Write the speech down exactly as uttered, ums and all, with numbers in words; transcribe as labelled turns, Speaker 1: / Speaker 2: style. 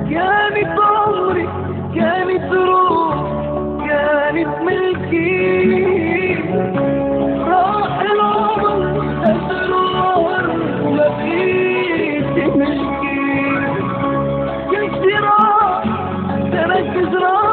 Speaker 1: كانت عمري، كانت روح، كانت ملكي. راح العمر أسرار ما بقيت ملكي. كل زراع ترك زراع